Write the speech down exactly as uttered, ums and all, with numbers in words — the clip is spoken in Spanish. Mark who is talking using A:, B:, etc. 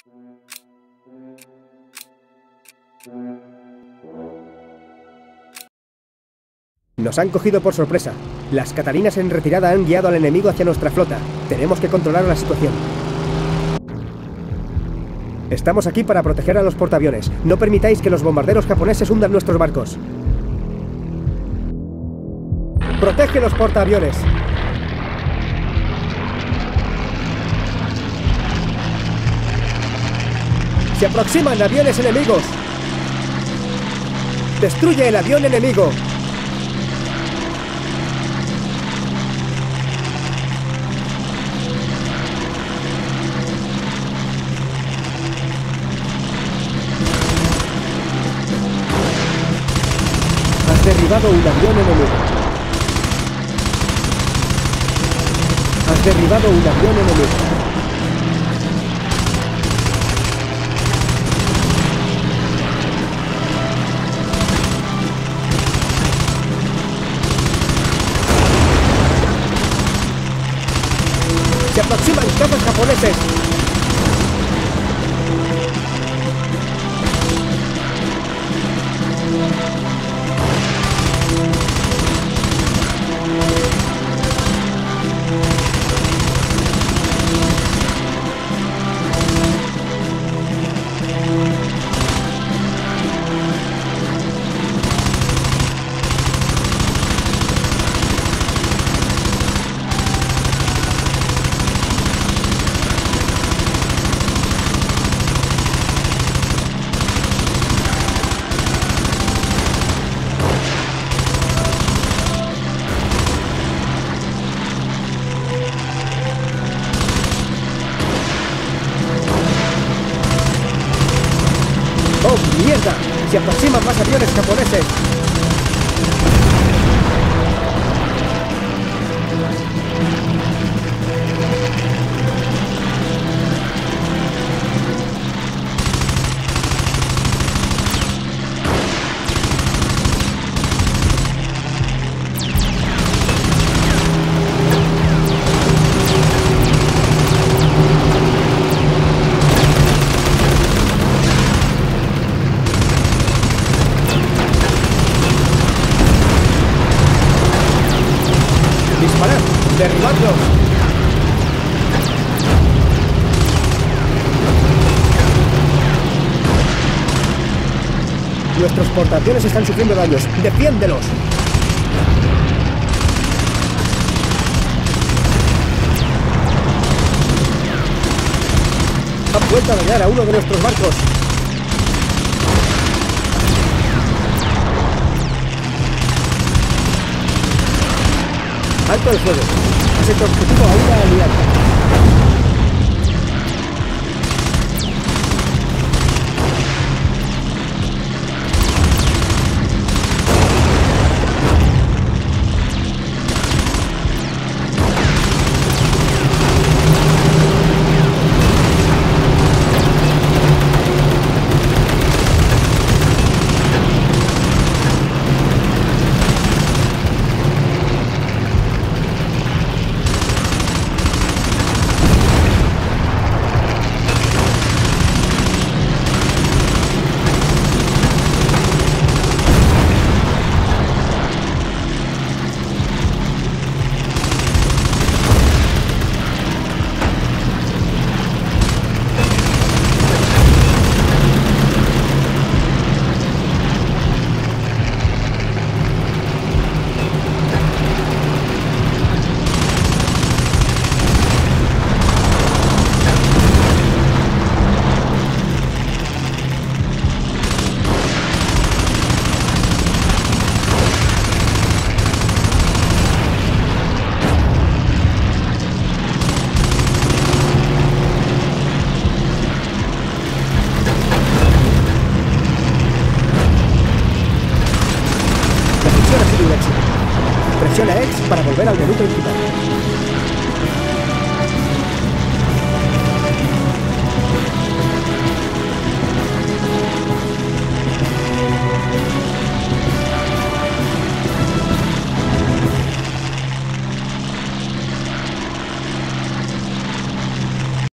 A: Nos han cogido por sorpresa. Las Catalinas en retirada han guiado al enemigo hacia nuestra flota. Tenemos que controlar la situación. Estamos aquí para proteger a los portaaviones. No permitáis que los bombarderos japoneses hundan nuestros barcos. ¡Protege los portaaviones! ¡Se aproximan aviones enemigos! ¡Destruye el avión enemigo! Has derribado un avión enemigo. Has derribado un avión enemigo. Se aproximan cazas japoneses. ¡Oh, mierda! ¡Se aproximan más aviones japoneses! ¡Disparad! ¡Derribadlos! Nuestros portaaviones están sufriendo daños. ¡Defiéndelos! Han vuelto a dañar a uno de nuestros barcos. ¡Alto el fuego! Has hecho objetivo a una aliada. Presiona X para volver al menú principal.